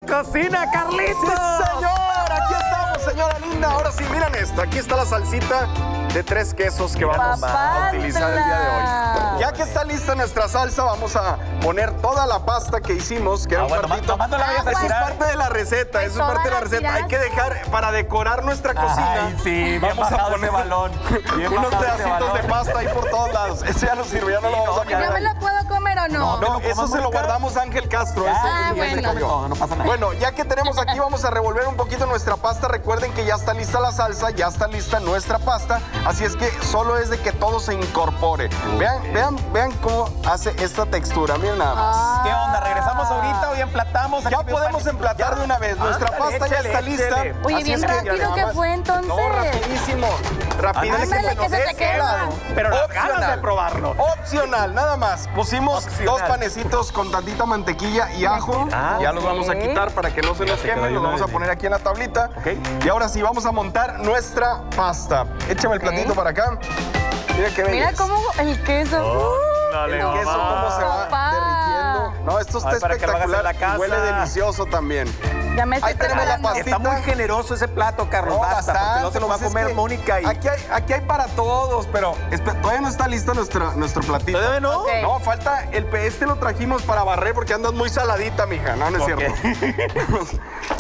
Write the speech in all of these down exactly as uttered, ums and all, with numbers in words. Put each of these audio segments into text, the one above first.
cocina, Carlitos. ¡Sí, señor! Aquí estamos, señora linda. Ahora sí, miren esto. Aquí está la salsita de tres quesos que vamos a utilizar el día de hoy. Ya que está lista nuestra salsa, vamos a poner toda la pasta que hicimos, que era Ah, un bueno, partito. nomás no la vayas a Eso es tirar. parte de la receta, eso es parte de la receta. Hay que dejar para decorar nuestra cocina. Ay, sí, bien vamos a bajado poner ese balón. Bien unos bajado ese pedacitos de balón. pasta ahí por todos lados. Ese ya no sirve, ya no lo vamos a ¿Yo poner. me lo puedo comer o no? No, eso se lo guardamos a Ángel Castro. Eso Ah, ya se bueno. comió. No, no pasa nada. Bueno, ya que tenemos aquí, vamos a revolver un poquito nuestra pasta. Recuerden que ya está lista la salsa, ya está lista nuestra pasta. Así es que solo es de que todo se incorpore. Vean, vean, vean cómo hace esta textura. Miren nada más. ¿Qué onda? ¿Regresamos ahorita o ya emplatamos? Ya Aquí veo podemos panecito. emplatar de una vez. Nuestra Ándale, pasta ya échale, está lista. échale. Oye, Así bien es que rápido nada que más- fue entonces. No, rapidísimo. Rapidísimo. Ándale, que se te quema. Pero las ganas Opcional. de probarlo. Opcional, nada más. Pusimos Opcional. dos panecitos con tantita mantequilla y ajo. Ah, ya los vamos a ok. quitar para que no se nos se quedó quemen. ahí Los una vamos a vez. poner aquí en la tablita. Ok. Y ahora sí, vamos a montar nuestra pasta. Échame el platito para acá. Mira qué Mira belleza. cómo el queso. uh, Dale, El queso cómo se va Papá. derritiendo. No, esto está Ay, para que lo hagas en espectacular la casa. y huele delicioso también. Ya me estoy Ahí tenemos la preparando. pastita. Está muy generoso ese plato, Carlos. No, Basta, porque no se lo va a pues es comer que Mónica y... Aquí hay, aquí hay para todos, pero espe- todavía no está listo nuestro, nuestro platito. ¿Todavía no? Ok. No, falta el pe- este lo trajimos para barrer porque andas muy saladita, mija. No, no es Ok. cierto.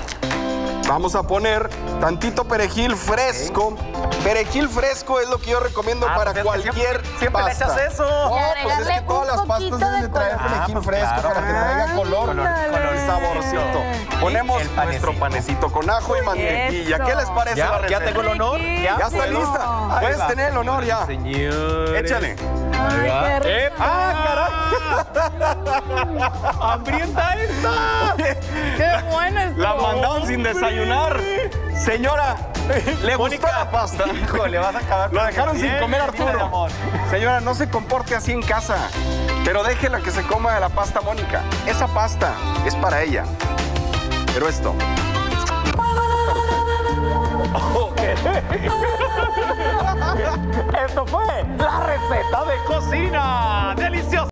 Vamos a poner tantito perejil fresco. Perejil fresco es lo que yo recomiendo Ah, para pues es que cualquier siempre- siempre le pasta. echas eso. No, Y pues es que agregarle todas un las pastas poquito deben de de traer color. perejil Ah, pues fresco claro. para que traiga color, Ándale. y saborcito. Ponemos el nuestro panecito. panecito con ajo y mantequilla. Eso. ¿Qué les parece ¿Ya, la ya receta? tengo el honor? Ya está Riquísimo. lista. Ahí Puedes va. tener el honor ya. Señores. Échale. Ay, qué rico. ¡Ah, caray! ¡Hambrienta esta! Qué bueno estuvo. La mandaron sin desayunar. Señora, ¿le gustó la pasta? Hijo, le vas a acabar. Lo dejaron sin Bien, comer vida de Arturo. amor. Señora, no se comporte así en casa, pero déjela que se coma de la pasta Mónica. Esa pasta es para ella. Pero esto. Esto fue la receta de cocina de